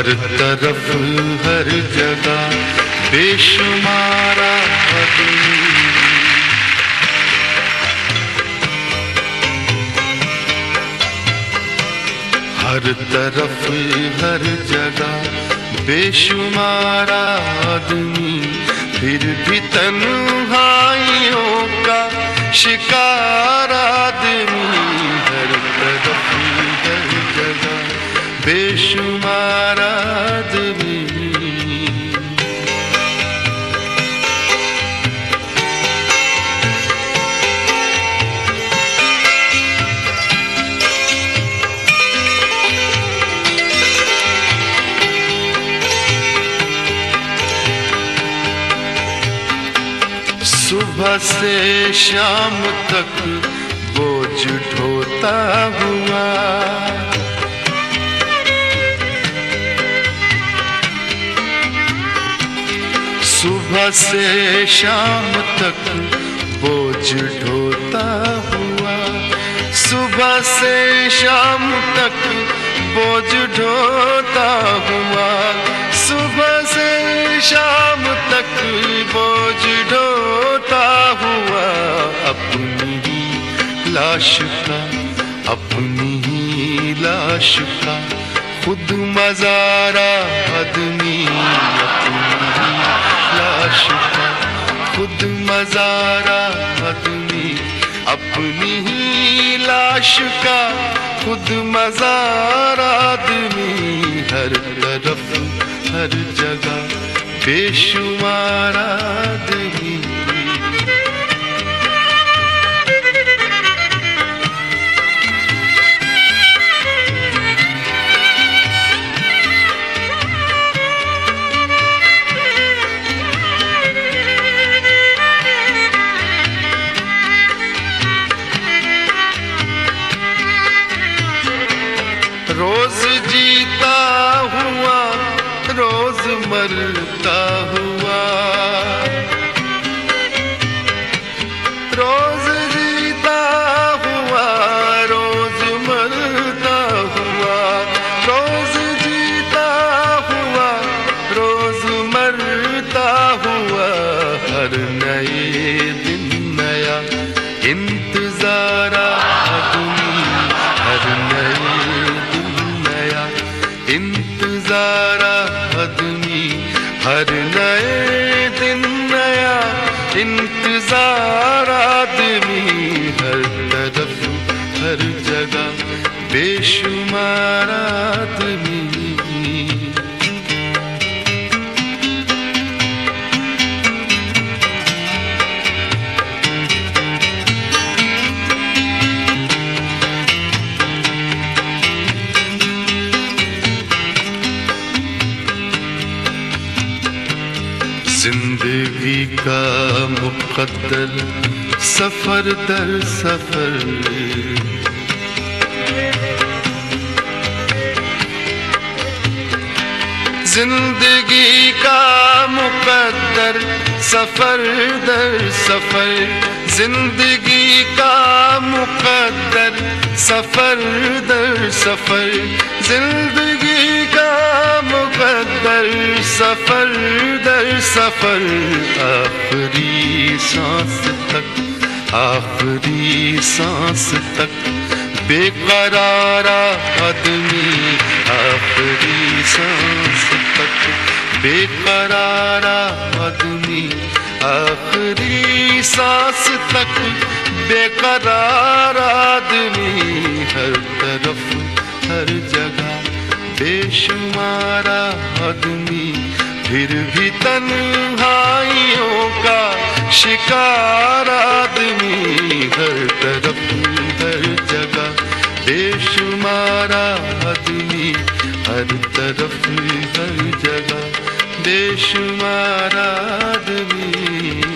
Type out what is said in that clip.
हर तरफ हर जगह बेशुमार आदमी। हर तरफ हर जगह बेशुमार आदमी, फिर भी तन्हाइयों का शिकार आदमी। हर तरफ हर जगह बेशुमार आदमी। सुबह से शाम तक बोझ ढोता हुआ, सुबह से शाम तक बोझ ढोता हुआ, सुबह से शाम तक बोझ ढोता हुआ, सुबह से शाम तक बोझ ढोता हुआ। अपनी ही लाश का, अपनी ही लाश का खुद मज़ारा आदमी। अपनी ही लाश का खुद मज़ारा आदमी, अपनी ही लाश का खुद मज़ारा आदमी। हर तरफ हर जगह बेशुमार आदमी। रोज जीता हुआ रोज मरता हुआ, रोज जीता हुआ रोज मरता हुआ, रोज जीता हुआ रोज मरता हुआ। हर नए दिन नया इंतजार आदमी, हर नए इंतजार आदमी, हर नए दिन नया इंतजार आदमी। हर तरफ हर जगह बेशुमार आदमी। जिंदगी का मुकद्दर सफर दर सफर, जिंदगी का मुकद्दर सफर दर सफर, जिंदगी का मुकद्दर सफर दर सफर, जिंदगी का मुकद्दर सफर दर सफर। आखिरी सांस तक, आखिरी सांस तक बेकरार आदमी। आखिरी सांस तक बेकरार आदमी, आखिरी सांस तक बेकरार आदमी। हर तरफ हर जगह बेशुमार आदमी, फिर भी तन्हाइयों का शिकार आदमी। हर तरफ हर जगह बेशुमार आदमी, हर तरफ हर जगह बेशुमार आदमी।